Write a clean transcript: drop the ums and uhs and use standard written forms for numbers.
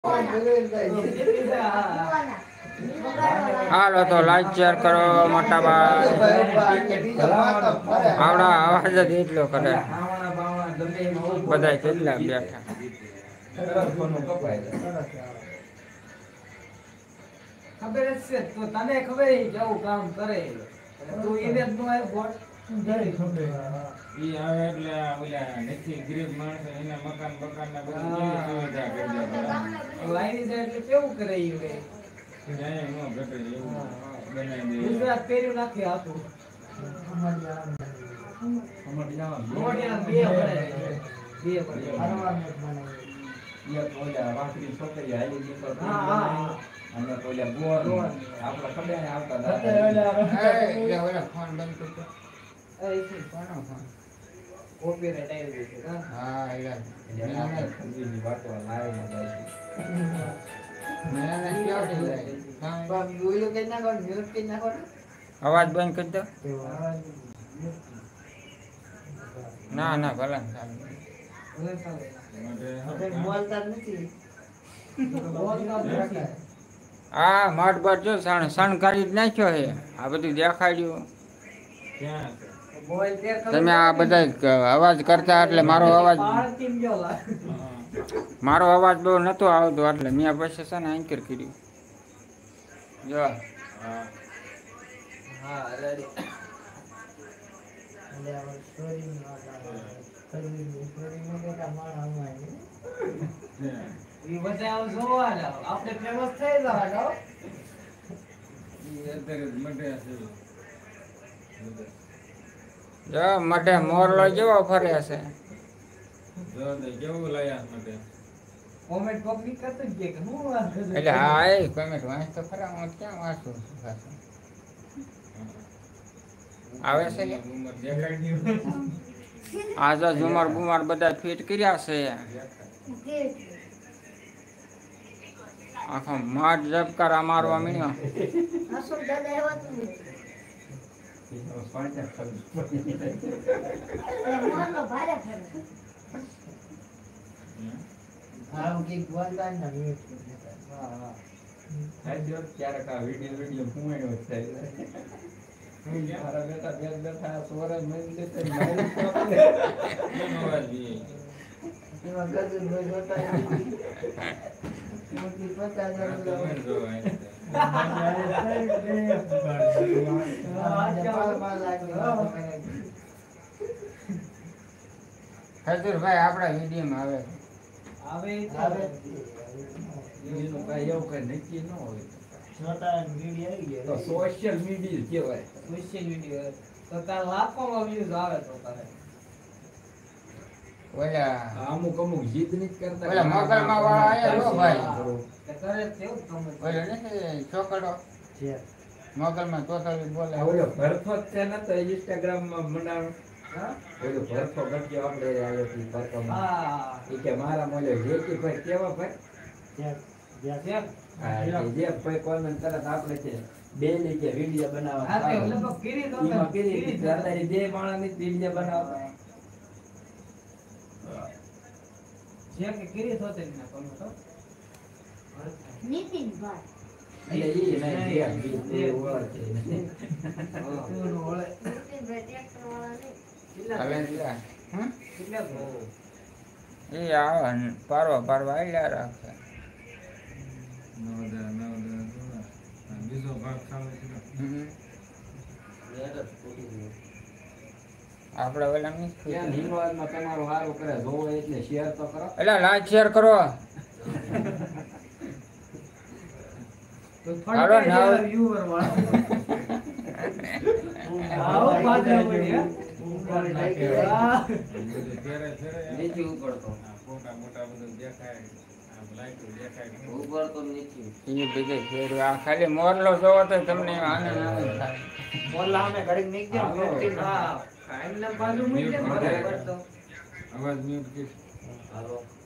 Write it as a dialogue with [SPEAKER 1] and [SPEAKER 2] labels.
[SPEAKER 1] હાલો તો like share કરો મોટા ભાઈ. આવડા અવાજ જ એટલો કરે બધા કેટલા બેઠા.
[SPEAKER 2] ખબર જ છે તો તને ખબર કેવું કામ કરે તું એને જ નો આવ્યો જઈ ખબર
[SPEAKER 3] ઈ આવે એટલે ઓલા નથી ગરીબ માણસ એના મકાન ના બધી કેવી સુવિધા કરી દે
[SPEAKER 2] લાઈન જાય એટલે કેવું કરે ઈ વે
[SPEAKER 3] જાય નો ઘટે એવું બનાવી દે
[SPEAKER 2] ગુજરાત પેરું નાખી આપું
[SPEAKER 3] અમાર જવાનું
[SPEAKER 2] મોડિયા બે પડે હરવાનું બનાવી
[SPEAKER 3] ઈ ઓલા વાકડી છોકરી હાલી દીકરો
[SPEAKER 2] હા
[SPEAKER 3] અને ઓલા બોર આપડે ખબર ને આવતા
[SPEAKER 1] ઓલા ફોન બંધ કરતો. કોનો ફોન?
[SPEAKER 2] કોપીરાઈટ આવી ગયું છે
[SPEAKER 1] હા યાર
[SPEAKER 3] ખરીદીની વાતો લાઈવ માં જાય
[SPEAKER 1] અવાજ બંધ કરી દો. ના ના ભલે હા મઠ બટ જો શણગારી જ નાખ્યો છે. આ બધું દેખાડ્યું.
[SPEAKER 3] ક્યાં
[SPEAKER 1] તમે આ બધા અવાજ કરતા એટલે મારો અવાજ બહુ નતો આવતો એટલે મેં પછી છે ને એન્કર કર્યું. જો
[SPEAKER 2] હા રેડી ઈ બધા આવ જોવા આપણે ફેમસ થઈ જવાના
[SPEAKER 3] અત્યારે મટે છે
[SPEAKER 1] જો મઢે મોરલો જેવો ફરે છે.
[SPEAKER 3] જો દે કેવું લાયા મટે
[SPEAKER 2] કોમેન્ટ પબ્લિક કરતો જ કે હું વાત કરું
[SPEAKER 1] એટલે હા એ કોમેન્ટ વાંચ તો ખરા હું ક્યાં વાંચું છું પાછું. આવે છે કે
[SPEAKER 3] ઉંમર દેખાય નહીં
[SPEAKER 1] આ જો ઝુમર બુમર બધા ફિટ કર્યા છે. આખો માઠ ઝબકારા મારવા મીણ્યો.
[SPEAKER 3] ક્યારેક આ વિડીયો ઘુમાડ્યો થાય મારા બેટા બેઠા સોરજ મળી જશે
[SPEAKER 1] હજુરભાઈ આપડા વિડીયોમાં આવે
[SPEAKER 2] આવે
[SPEAKER 3] એનું કઈ એવું કઈ નક્કી ન હોય તો સોશિયલ મીડિયા કેવાય
[SPEAKER 2] સોશિયલ વિડિયો તો તાર લાખોમાં વ્યૂઝ આવે તો તારે
[SPEAKER 1] ઓલા
[SPEAKER 3] અમુક જીદ નથી કરતા
[SPEAKER 1] ઓલા મોગલમાં વાળા આયા હો ભાઈ.
[SPEAKER 2] તે કરે તેવું કમેન્ટ
[SPEAKER 1] ઓલો નથી છોકરો મોગલમાં તોતાવી બોલે.
[SPEAKER 3] ઓલો ભરતો છે ને તો ઇન્સ્ટાગ્રામ માં બનાવ
[SPEAKER 2] હા
[SPEAKER 3] ઓલો ભરતો ગટ્યો આપણે આવ્યો હતી ભરતોમાં
[SPEAKER 2] હા
[SPEAKER 3] ઈ કે મારા મોલે જેકી ભાઈ કેવા ભાઈ
[SPEAKER 2] જેમ
[SPEAKER 3] હા જે ભાઈ કોમેન્ટ તરત આપણે છે બે ની કે વિડિયો બનાવવા
[SPEAKER 2] હા તે લગભગ કીરી તો
[SPEAKER 3] ઈમાં કીરી અત્યારે બે માણસની વિડિયો બનાવતા
[SPEAKER 2] જે કે કીરી તો તે ના કમેન્ટ
[SPEAKER 3] એટલે ઈ નહીં જે ઓળખ છે
[SPEAKER 2] તું ઓળે
[SPEAKER 1] હવે લ્યા.
[SPEAKER 2] કેટલા
[SPEAKER 1] એ આવે પારવા આલ્યા રાખે.
[SPEAKER 3] બીજો ભાગ સામે છે
[SPEAKER 1] આપડે ઓલા નહીં
[SPEAKER 3] ત્યાં હિંગવાદમાં તમારું સારું કરે જોવો એટલે શેર તો કરો
[SPEAKER 1] એટલે લાઈક શેર કરો.
[SPEAKER 2] તો
[SPEAKER 1] હાલો ને હવે.
[SPEAKER 2] વ્યુઅર વાળો આવો પાછા પડ્યા
[SPEAKER 3] નીચે ઉપડતો
[SPEAKER 2] મોટા બધું દેખાય લાઈટ દેખાય
[SPEAKER 3] ઉપડતો નીચે
[SPEAKER 1] એ બીજે ફેર આ ખાલી મોરલો જોવો તો તમને આનંદ થાય.
[SPEAKER 2] મોરલા અમે ઘડી નીકળી હા કાઈ ના બાજુ મૂકી દે
[SPEAKER 3] અવાજ મ્યુટ કર
[SPEAKER 2] હાલો